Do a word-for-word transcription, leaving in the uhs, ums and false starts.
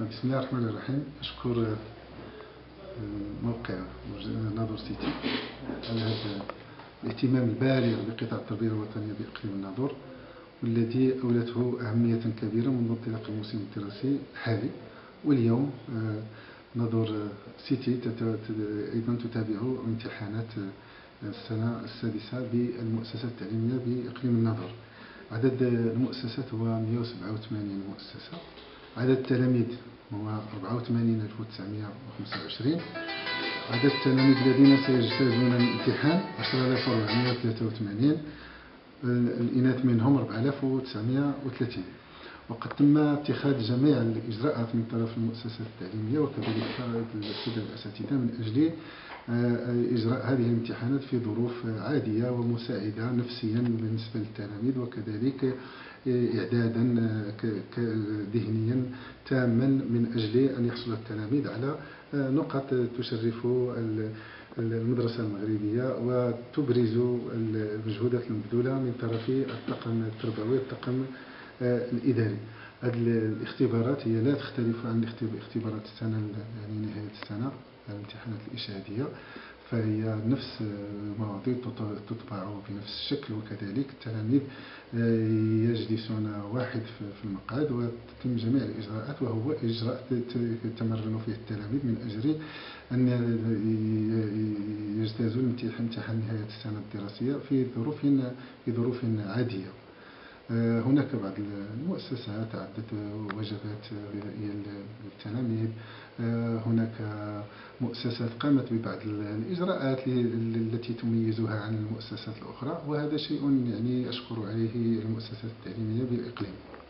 بسم الله الرحمن الرحيم. أشكر موقع ناظور سيتي على هذا الاهتمام البالغ بقطاع التربية الوطنية بإقليم الناظور، والذي أولته أهمية كبيرة منذ انطلاق الموسم الدراسي الحالي. واليوم ناظور سيتي أيضا تتابع امتحانات السنة السادسة بالمؤسسات التعليمية بإقليم الناظور. عدد المؤسسات هو مئة وسبعة وثمانين مؤسسة. عدد التلاميذ هو أربعة وثمانين ألف وتسعمئة وخمسة وعشرين. عدد التلاميذ الذين سيجتازون الامتحان عشرة آلاف وأربعمئة وثلاثة وثمانين. الإناث منهم أربعة آلاف وتسعمئة وثلاثين. وقد تم اتخاذ جميع الإجراءات من طرف المؤسسات التعليمية وكذلك السادة الأساتذة من أجل إجراء هذه الامتحانات في ظروف عادية ومساعدة نفسيا بالنسبة للتلاميذ، وكذلك إعدادا ذهنيا تاما من أجل أن يحصل التلاميذ على نقط تشرف المدرسة المغربية وتبرز المجهودات المبذولة من طرف الطاقم التربوي والطاقم الإداري. هذه الاختبارات هي لا تختلف عن اختبارات السنة يعني نهاية السنة، الامتحانات الإشهادية، فهي نفس المواضيع تطبع بنفس الشكل، وكذلك التلاميذ يجلسون واحد في المقعد وتتم جميع الإجراءات، وهو إجراء يتمرن فيه التلاميذ من أجل أن يجتازوا امتحان نهاية السنة الدراسية في ظروف في ظروف عادية. هناك بعض المؤسسات عدة وجبات غذائية للتلاميذ. هناك مؤسسات قامت ببعض الإجراءات التي تميزها عن المؤسسات الأخرى، وهذا شيء يعني أشكر عليه المؤسسات التعليمية بالإقليم.